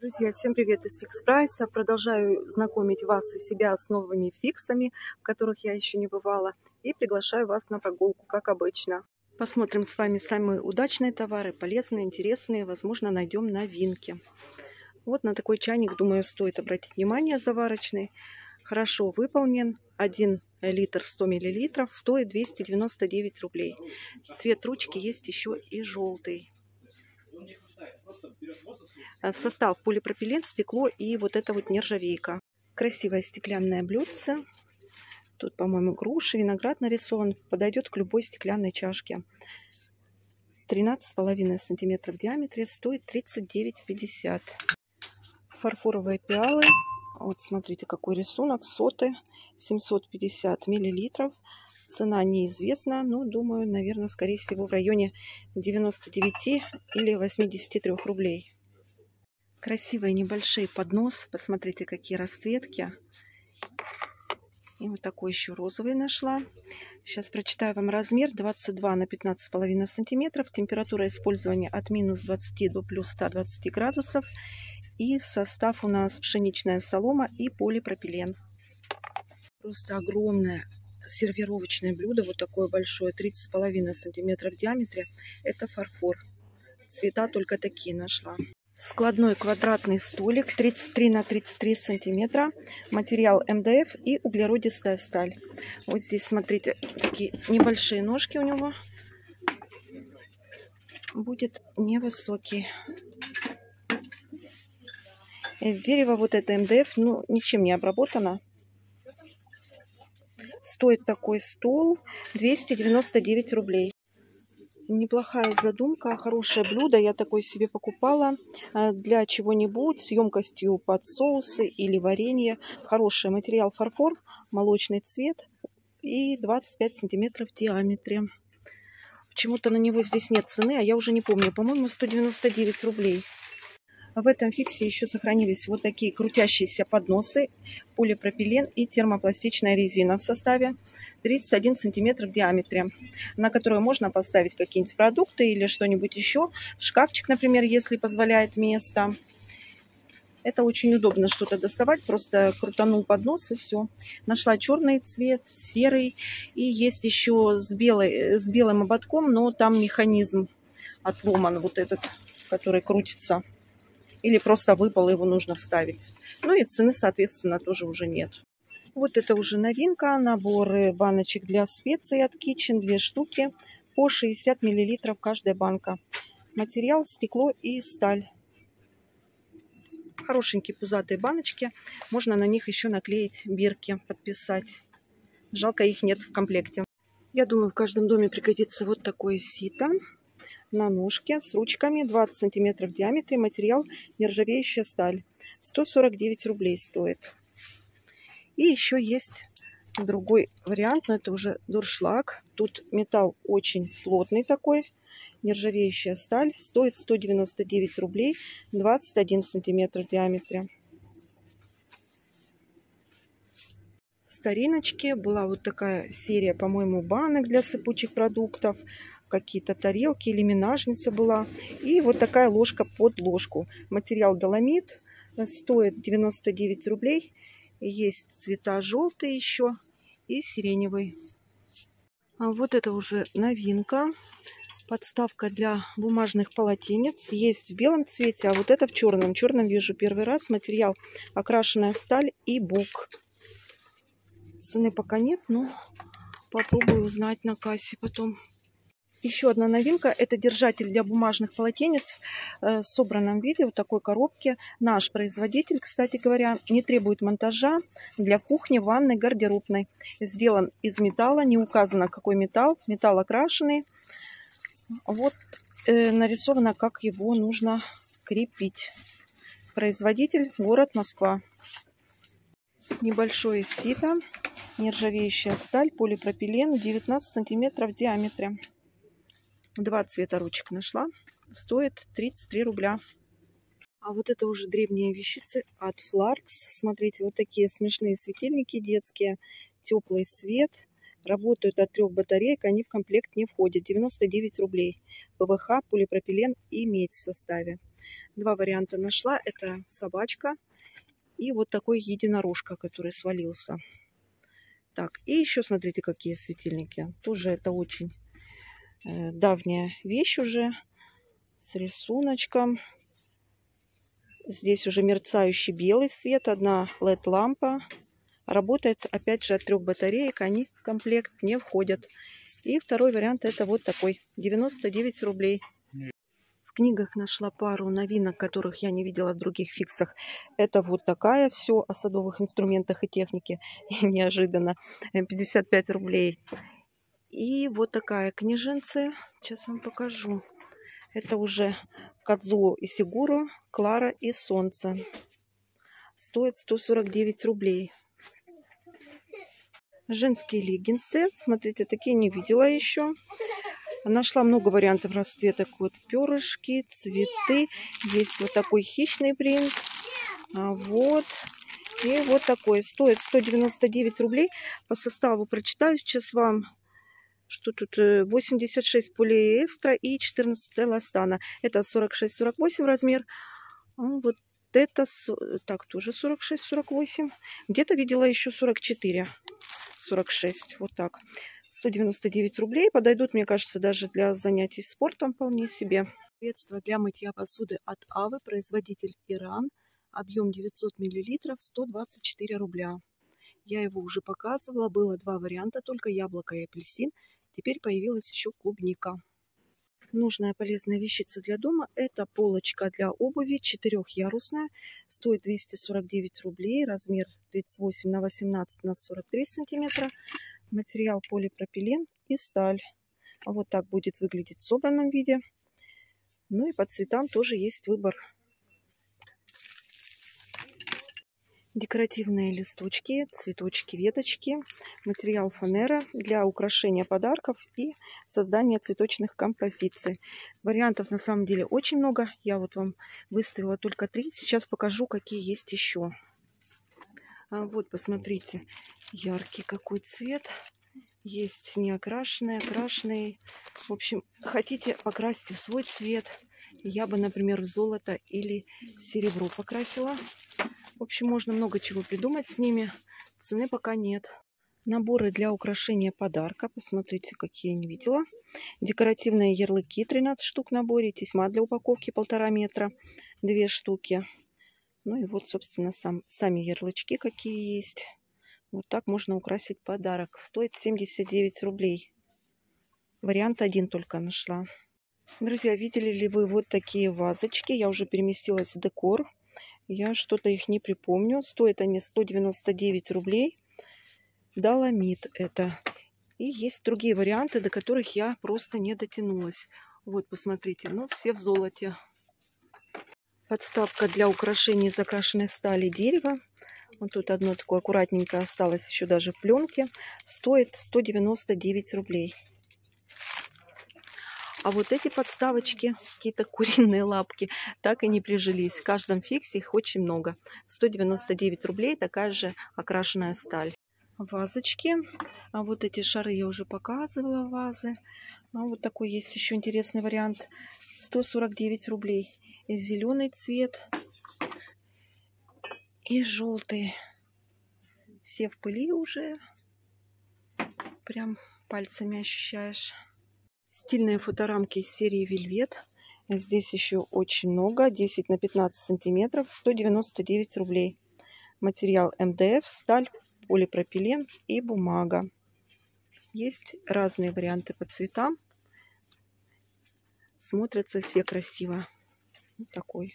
Друзья, всем привет из Fix Price. Продолжаю знакомить вас и себя с новыми фиксами, в которых я еще не бывала. И приглашаю вас на прогулку, как обычно. Посмотрим с вами самые удачные товары, полезные, интересные. Возможно, найдем новинки. Вот на такой чайник, думаю, стоит обратить внимание, заварочный. Хорошо выполнен. 1 литр 100 мл стоит 299 рублей. Цвет ручки есть еще и желтый. Состав: полипропилен, стекло и вот это вот нержавейка. Красивое стеклянное блюдце. Тут, по-моему, груши, виноград нарисован. Подойдет к любой стеклянной чашке. 13,5 сантиметров в диаметре, стоит 39,50. Фарфоровые пиалы. Вот смотрите, какой рисунок. Соты, 750 миллилитров. Цена неизвестна, но думаю, наверное, скорее всего в районе 99 или 83 рублей. Красивые небольшие подносы. Посмотрите, какие расцветки. И вот такой еще розовый нашла. Сейчас прочитаю вам размер. 22 на 15,5 сантиметров. Температура использования от минус 20 до плюс 120 градусов. И состав у нас пшеничная солома и полипропилен. Просто огромное сервировочное блюдо. Вот такое большое. 30,5 сантиметров в диаметре. Это фарфор. Цвета только такие нашла. Складной квадратный столик 33 на 33 сантиметра. Материал МДФ и углеродистая сталь. Вот здесь, смотрите, такие небольшие ножки у него. Будет невысокий. Дерево вот это МДФ, ну, ничем не обработано. Стоит такой стол 299 рублей. Неплохая задумка, хорошее блюдо. Я такое себе покупала для чего-нибудь с емкостью под соусы или варенье. Хороший материал фарфор, молочный цвет и 25 сантиметров в диаметре. Почему-то на него здесь нет цены, а я уже не помню. По-моему, 199 рублей. В этом фиксе еще сохранились вот такие крутящиеся подносы, полипропилен и термопластичная резина в составе. 31 сантиметр в диаметре, на которую можно поставить какие-нибудь продукты или что-нибудь еще. Шкафчик, например, если позволяет место. Это очень удобно что-то доставать. Просто крутанул поднос и все. Нашла черный цвет, серый. И есть еще с белым ободком, но там механизм отломан, вот этот, который крутится. Или просто выпал, его нужно вставить. Ну и цены, соответственно, тоже уже нет. Вот это уже новинка. Наборы баночек для специй от Kitchen. 2 штуки. По 60 мл каждая банка. Материал: стекло и сталь. Хорошенькие пузатые баночки. Можно на них еще наклеить бирки, подписать. Жалко, их нет в комплекте. Я думаю, в каждом доме пригодится вот такое сито. На ножке с ручками, 20 сантиметров в диаметре. Материал: нержавеющая сталь. 149 рублей стоит. И еще есть другой вариант, но это уже дуршлаг. Тут металл очень плотный такой. Нержавеющая сталь. Стоит 199 рублей. 21 сантиметр в диаметре. Стариночки. Была вот такая серия, по-моему, банок для сыпучих продуктов. Какие-то тарелки или минажница была. И вот такая ложка под ложку. Материал доломит. Стоит 99 рублей. Есть цвета: желтый еще и сиреневый. А вот это уже новинка. Подставка для бумажных полотенец. Есть в белом цвете, а вот это в черном. В черном вижу первый раз. Материал: окрашенная сталь и бук. Цены пока нет, но попробую узнать на кассе потом. Еще одна новинка. Это держатель для бумажных полотенец в собранном виде, вот такой коробке. Наш производитель, кстати говоря, не требует монтажа. Для кухни, ванной, гардеробной. Сделан из металла. Не указано, какой металл. Металл окрашенный. Вот нарисовано, как его нужно крепить. Производитель: город Москва. Небольшое сито. Нержавеющая сталь, полипропилен, 19 сантиметров в диаметре. 2 цвета ручек нашла. Стоит 33 рубля. А вот это уже древние вещицы от Фларкс. Смотрите, вот такие смешные светильники детские. Теплый свет. Работают от 3 батареек. Они в комплект не входят. 99 рублей. ПВХ, полипропилен и медь в составе. Два варианта нашла. Это собачка и вот такой единорожка, который свалился. Так, и еще смотрите, какие светильники. Тоже это очень давняя вещь уже. С рисуночком. Здесь уже мерцающий белый свет. Одна LED-лампа. Работает, опять же, от 3 батареек. Они в комплект не входят. И второй вариант это вот такой. 99 рублей. В книгах нашла пару новинок, которых я не видела в других фиксах. Это вот такая все о садовых инструментах и технике. И неожиданно. 55 рублей. И вот такая книженция. Сейчас вам покажу. Это уже Кадзуо и Сигуру, Клара и Солнце. Стоит 149 рублей. Женские леггинсы. Смотрите, такие не видела еще. Нашла много вариантов расцветок. Вот перышки, цветы. Есть вот такой хищный принт. Вот. И вот такой. Стоит 199 рублей. По составу прочитаю сейчас вам. Что тут? 86 полиэстера и 14 эластана. Это 46-48 размер. Вот это, так, тоже 46-48. Где-то видела еще 44-46. Вот так. 199 рублей. Подойдут, мне кажется, даже для занятий спортом вполне себе. Средство для мытья посуды от Авы. Производитель Иран. Объем 900 мл. 124 рубля. Я его уже показывала. Было два варианта, только яблоко и апельсин. Теперь появилась еще клубника. Нужная полезная вещица для дома. Это полочка для обуви, 4-ярусная. Стоит 249 рублей. Размер 38 на 18 на 43 сантиметра. Материал полипропилен и сталь. Вот так будет выглядеть в собранном виде. Ну и по цветам тоже есть выбор. Декоративные листочки, цветочки, веточки. Материал фанера для украшения подарков и создания цветочных композиций. Вариантов на самом деле очень много. Я вот вам выставила только 3. Сейчас покажу, какие есть еще. Вот, посмотрите. Яркий какой цвет. Есть неокрашенный, окрашенный. В общем, хотите покрасить в свой цвет. Я бы, например, в золото или серебро покрасила. В общем, можно много чего придумать с ними. Цены пока нет. Наборы для украшения подарка. Посмотрите, какие я не видела. Декоративные ярлыки 13 штук в наборе. Тесьма для упаковки 1,5 метра. 2 штуки. Ну и вот, собственно, сами ярлычки какие есть. Вот так можно украсить подарок. Стоит 79 рублей. Вариант один только нашла. Друзья, видели ли вы вот такие вазочки? Я уже переместилась в декор. Я что-то их не припомню. Стоят они 199 рублей. Доломит это. И есть другие варианты, до которых я просто не дотянулась. Вот, посмотрите. Ну, все в золоте. Подставка для украшений из окрашенной стали дерева. Вот тут одно такое аккуратненькое осталось еще даже в пленке. Стоит 199 рублей. А вот эти подставочки, какие-то куриные лапки, так и не прижились. В каждом фиксе их очень много. 199 рублей, такая же окрашенная сталь. Вазочки. А вот эти шары я уже показывала, вазы. А вот такой есть еще интересный вариант. 149 рублей. Зеленый цвет и желтый. Все в пыли уже. Прям пальцами ощущаешь. Стильные фоторамки из серии Velvet. Здесь еще очень много. 10 на 15 сантиметров. 199 рублей. Материал МДФ, сталь, полипропилен и бумага. Есть разные варианты по цветам. Смотрятся все красиво. Вот такой.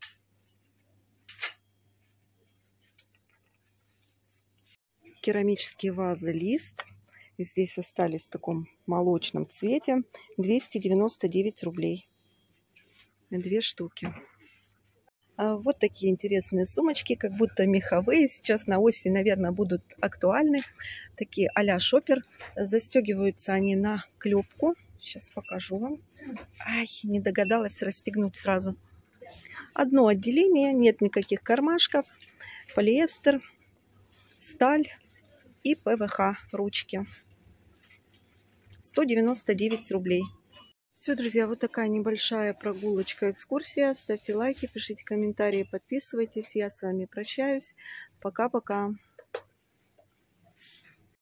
Керамические вазы лист. Здесь остались в таком молочном цвете. 299 рублей. 2 штуки. Вот такие интересные сумочки, как будто меховые. Сейчас на осень, наверное, будут актуальны. Такие а-ля шопер. Застегиваются они на клепку. Сейчас покажу вам. Ай, не догадалась расстегнуть сразу. Одно отделение, нет никаких кармашков. Полиэстер, сталь и ПВХ ручки. 199 рублей. Все, друзья, вот такая небольшая прогулочка, экскурсия. Ставьте лайки, пишите комментарии, подписывайтесь. Я с вами прощаюсь. Пока-пока.